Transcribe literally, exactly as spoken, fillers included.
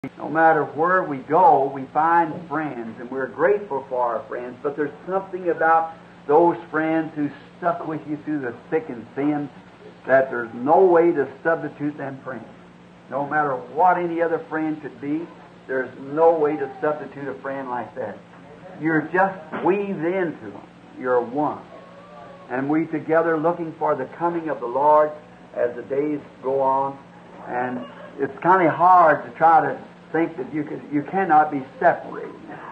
No matter where we go, we find friends, and we're grateful for our friends, but there's something about those friends who stuck with you through the thick and thin that there's no way to substitute them friends. No matter what any other friend could be, there's no way to substitute a friend like that. You're just weaved into them. You're one. And we together looking for the coming of the Lord as the days go on. And it's kind of hard to try to think that you can, you cannot be separated.